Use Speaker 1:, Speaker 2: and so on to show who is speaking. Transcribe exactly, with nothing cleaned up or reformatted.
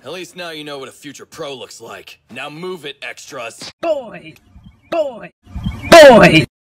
Speaker 1: At least now you know what a future pro looks like. Now move it, extras.
Speaker 2: Boy! Boy! Boy!